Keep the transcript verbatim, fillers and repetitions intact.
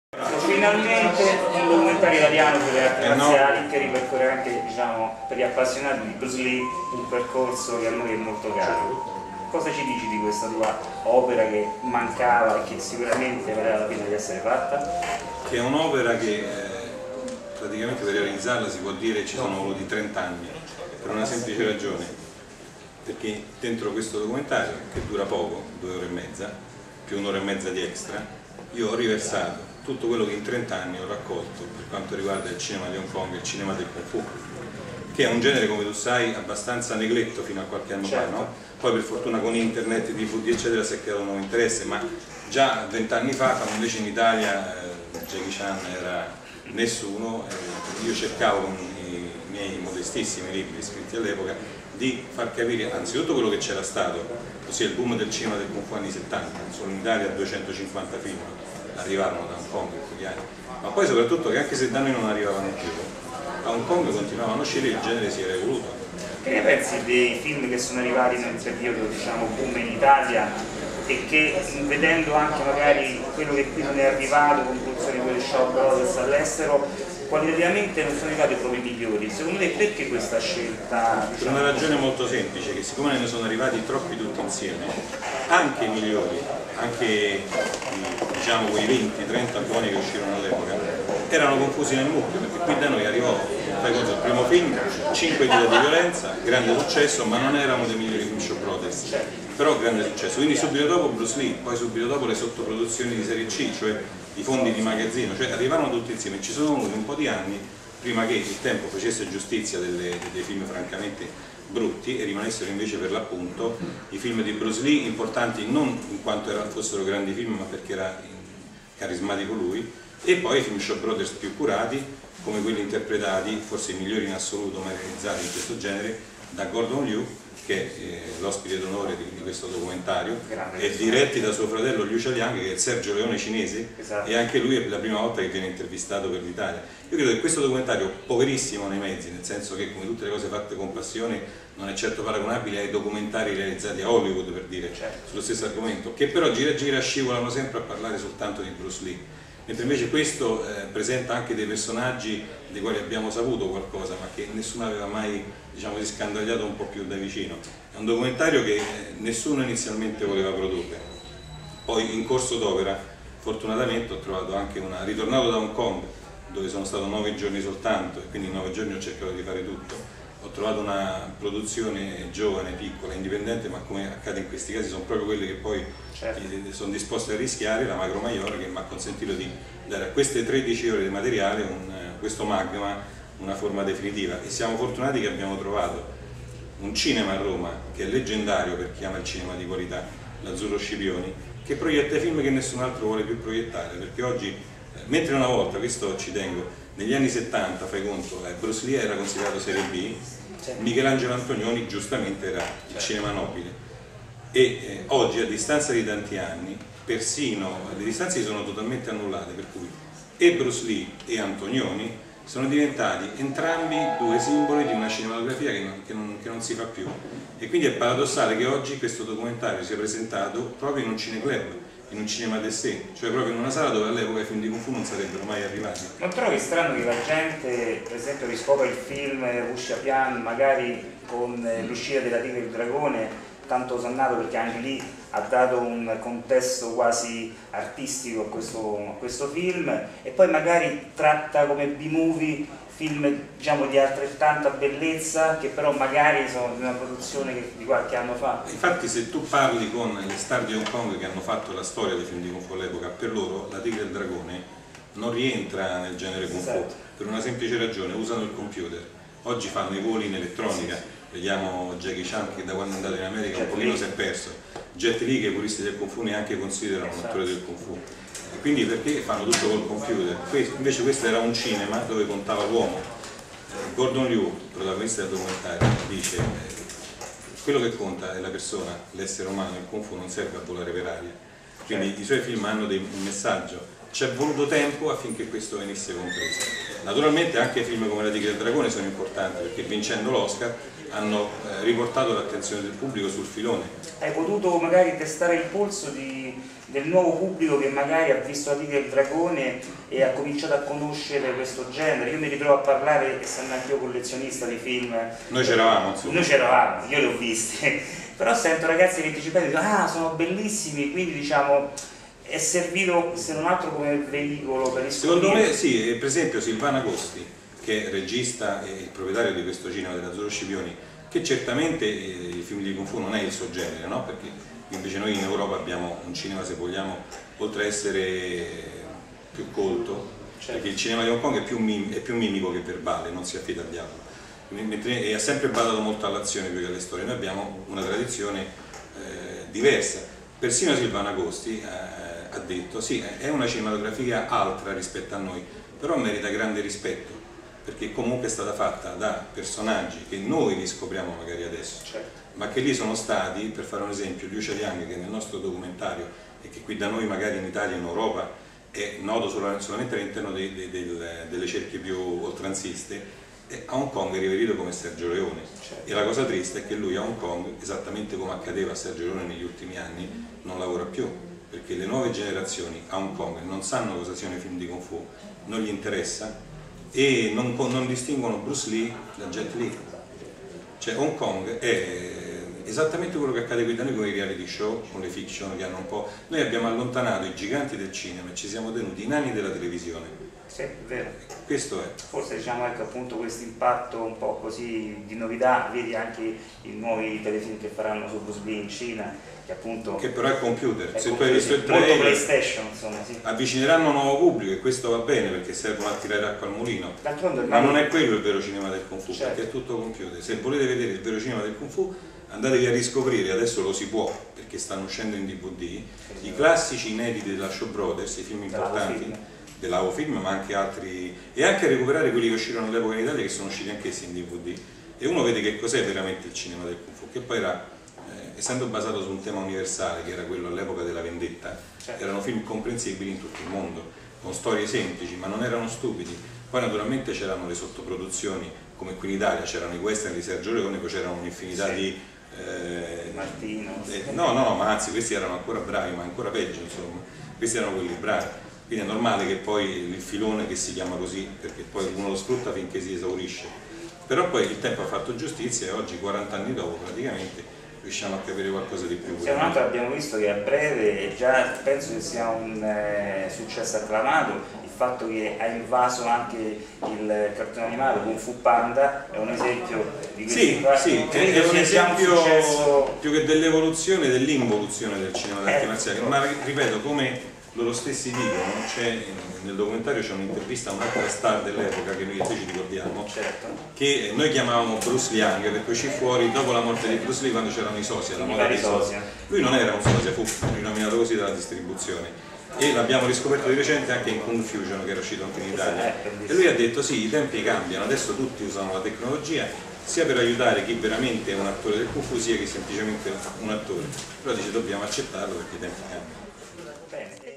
Finalmente un documentario italiano sulle arti eh marziali no. che ripercorre anche, diciamo, per gli appassionati di Bruce Lee un percorso che a noi è molto caro. Cosa ci dici di questa tua opera che mancava e che sicuramente valeva la pena di essere fatta? Che è un'opera che eh, praticamente per realizzarla si può dire ci sono voluti trenta anni, per una semplice ragione, perché dentro questo documentario, che dura poco, due ore e mezza, più un'ora e mezza di extra, io ho riversato tutto quello che in trenta anni ho raccolto per quanto riguarda il cinema di Hong Kong e il cinema del Kung Fu, che è un genere, come tu sai, abbastanza negletto fino a qualche anno certo. fa, no? Poi per fortuna con internet, D V D eccetera si è creato un nuovo interesse, ma già vent'anni fa, quando invece in Italia eh, Jackie Chan era nessuno, eh, io cercavo con i miei modestissimi libri scritti all'epoca di far capire anzitutto quello che c'era stato, ossia il boom del cinema del Kung Fu anni settanta, solo in Italia duecentocinquanta film arrivarono da Hong Kong in quegli anni, ma poi soprattutto che anche se da noi non arrivavano più, a Hong Kong continuavano a uscire e il genere si era evoluto. Che ne pensi dei film che sono arrivati nel periodo, diciamo, boom in Italia e che, vedendo anche magari quello che qui non è arrivato con produzioni come Shaw Brothers all'estero, qualitativamente non sono arrivati proprio i migliori? Secondo te perché questa scelta? Diciamo, per una ragione molto semplice, che siccome ne sono arrivati troppi tutti insieme, anche i migliori, anche diciamo quei venti trenta buoni che uscirono all'epoca, erano confusi nel mucchio, perché qui da noi arrivò, fai conto, il primo film, cinque dita di violenza, grande successo, ma non erano dei migliori film Shaw Brothers, però grande successo. Quindi subito dopo Bruce Lee, poi subito dopo le sottoproduzioni di serie C, cioè i fondi di magazzino, cioè arrivarono tutti insieme. Ci sono voluti un po' di anni prima che il tempo facesse giustizia delle, dei film francamente brutti e rimanessero invece per l'appunto i film di Bruce Lee importanti non in quanto erano, fossero grandi film, ma perché era carismatico lui, e poi i film Shaw Brothers più curati, come quelli interpretati, forse i migliori in assoluto mai realizzati in questo genere, da Gordon Liu, che è eh, l'ospite d'onore di, di questo documentario, e diretti da suo fratello Liu Xiaoliang, che è Sergio Leone cinese, esatto. E anche lui è la prima volta che viene intervistato per l'Italia. Io credo che questo documentario, poverissimo nei mezzi, nel senso che come tutte le cose fatte con passione non è certo paragonabile ai documentari realizzati a Hollywood, per dire, certo. sullo stesso argomento, che però gira gira scivolano sempre a parlare soltanto di Bruce Lee. Mentre invece questo eh, presenta anche dei personaggi dei quali abbiamo saputo qualcosa, ma che nessuno aveva mai, diciamo, scandagliato un po' più da vicino. È un documentario che nessuno inizialmente voleva produrre. Poi in corso d'opera, fortunatamente, ho trovato anche una... ritornato da Hong Kong, dove sono stato nove giorni soltanto, e quindi in nove giorni ho cercato di fare tutto. Ho trovato una produzione giovane, piccola, indipendente, ma come accade in questi casi sono proprio quelle che poi certo. sono disposte a rischiare, la Magro Maior, che mi ha consentito di dare a queste tredici ore di materiale un, questo magma una forma definitiva, e siamo fortunati che abbiamo trovato un cinema a Roma che è leggendario per chi ama il cinema di qualità, l'Azzurro Scipioni, che proietta film che nessun altro vuole più proiettare, perché oggi, mentre una volta, questo ci tengo, negli anni settanta, fai conto, eh, Bruce Lee era considerato serie B, certo. Michelangelo Antonioni giustamente era certo. il cinema nobile, e eh, oggi a distanza di tanti anni, persino le distanze sono totalmente annullate, per cui e Bruce Lee e Antonioni sono diventati entrambi due simboli di una cinematografia che non, che, non, che non si fa più, e quindi è paradossale che oggi questo documentario sia presentato proprio in un cineclub, in un cinema de sé, cioè proprio in una sala dove all'epoca i film di Kung Fu non sarebbero mai arrivati. Non trovi strano che la gente, per esempio, riscopra il film Wu Xiapian magari con l'uscita della Tigre e il Dragone, tanto osannato, perché anche lì ha dato un contesto quasi artistico a questo, a questo film, e poi magari tratta come B-movie film, diciamo, di altrettanta bellezza, che però magari sono di una produzione che, di qualche anno fa. Infatti se tu parli con le star di Hong Kong che hanno fatto la storia dei film di Kung Fu all'epoca, per loro la Tigre e il Dragone non rientra nel genere Kung Fu, esatto. per una semplice ragione: usano il computer. Oggi fanno i voli in elettronica, sì, sì. Vediamo Jackie Chan che da quando è andato in America Jet un pochino si è perso, Jet Li, che i puristi del Kung Fu neanche considerano un attore del Kung Fu. E quindi perché fanno tutto col computer? Invece questo era un cinema dove contava l'uomo. Gordon Liu, protagonista del documentario, dice quello che conta è la persona, l'essere umano, il Kung Fu non serve a volare per aria. Quindi i suoi film hanno dei, un messaggio. Ci è voluto tempo affinché questo venisse compreso. Naturalmente anche film come La Tigre e il Dragone sono importanti perché vincendo l'Oscar hanno eh, riportato l'attenzione del pubblico sul filone. Hai potuto magari testare il polso di, del nuovo pubblico che magari ha visto La Tigre e il Dragone e ha cominciato a conoscere questo genere? Io mi ritrovo a parlare, essendo anche io collezionista di film. Noi c'eravamo, insomma. Noi c'eravamo, io li ho visti, però sento ragazzi che anticipati e dicono ah, sono bellissimi, quindi diciamo è servito se non altro come veicolo per riscoprire. Secondo me sì, per esempio Silvana Costi, che è regista e il proprietario di questo cinema dell'Azzurro Scipioni, che certamente eh, i film di Kung Fu non è il suo genere, no? Perché invece noi in Europa abbiamo un cinema, se vogliamo, oltre a essere più colto, certo. Perché il cinema di Hong Kong è più, mim è più mimico che verbale, non si affida al dialogo, mentre e ha sempre badato molto all'azione più che alle storie. Noi abbiamo una tradizione eh, diversa. Persino Silvana Costi eh, ha detto sì, è una cinematografia altra rispetto a noi, però merita grande rispetto, perché comunque è stata fatta da personaggi che noi riscopriamo magari adesso, certo. Ma che lì sono stati, per fare un esempio, Liu Liang, che nel nostro documentario e che qui da noi magari in Italia e in Europa è noto solamente all'interno de, de, de, delle cerchie più oltranziste, a Hong Kong è riverito come Sergio Leone, certo. E la cosa triste è che lui a Hong Kong, esattamente come accadeva a Sergio Leone negli ultimi anni, non lavora più, perché le nuove generazioni a Hong Kong non sanno cosa siano i film di Kung Fu, non gli interessa e non, non distinguono Bruce Lee da Jet Li. Cioè Hong Kong è esattamente quello che accade qui da noi con i reality show, con le fiction che hanno un po'. Noi abbiamo allontanato i giganti del cinema e ci siamo tenuti i nani della televisione. Sì, è vero. Questo è. Forse diciamo ecco appunto questo impatto un po' così di novità, vedi anche i nuovi telefilm che faranno su Bruce Lee in Cina, che appunto... Che però è computer, è se computer, tu hai visto il trailer, molto PlayStation, insomma, sì. Avvicineranno un nuovo pubblico e questo va bene perché servono a tirare acqua al mulino. Ma non è quello il vero cinema del Kung Fu, certo. Perché è tutto computer. Se volete vedere il vero cinema del Kung Fu, andatevi a riscoprire, adesso lo si può perché stanno uscendo in D V D, sì, i classici inediti della Shaw Brothers, i film importanti dell'Avo Film, ma anche altri, e anche a recuperare quelli che uscirono all'epoca in Italia, che sono usciti anch'essi in D V D, e uno vede che cos'è veramente il cinema del Kung Fu, che poi era, eh, essendo basato su un tema universale, che era quello all'epoca della vendetta, certo. Erano film comprensibili in tutto il mondo, con storie semplici, ma non erano stupidi. Poi naturalmente c'erano le sottoproduzioni, come qui in Italia c'erano i western di Sergio Leone, poi c'erano un'infinità sì. di... Eh, Martino. Eh, no, no, ma anzi questi erano ancora bravi, ma ancora peggio, insomma, questi erano quelli bravi. Quindi è normale che poi il filone, che si chiama così, perché poi uno lo sfrutta finché si esaurisce. Però poi il tempo ha fatto giustizia e oggi, quaranta anni dopo, praticamente riusciamo a capire qualcosa di più. Se un altro abbiamo visto che a breve, già penso che sia un eh, successo acclamato, il fatto che ha invaso anche il cartone animato Kung Fu Panda, è un esempio di questo. Sì, sì, è, è un esempio un più che dell'evoluzione, dell'involuzione del cinema d'arte eh, marziale, ma ripeto, come loro stessi dicono, nel documentario c'è un'intervista a un'altra star dell'epoca che noi ci ricordiamo, certo. Che noi chiamavamo Bruce Liang, perché uscì fuori dopo la morte di Bruce Lee, quando c'erano i sosia, la moda dei sosia. Lui non era un sosia, fu rinominato così dalla distribuzione, e l'abbiamo riscoperto di recente anche in Kung Fusion, che era uscito anche in Italia, e lui ha detto sì, i tempi cambiano, adesso tutti usano la tecnologia sia per aiutare chi veramente è un attore del Kung Fu sia chi semplicemente un attore, però dice dobbiamo accettarlo perché i tempi cambiano. Bene.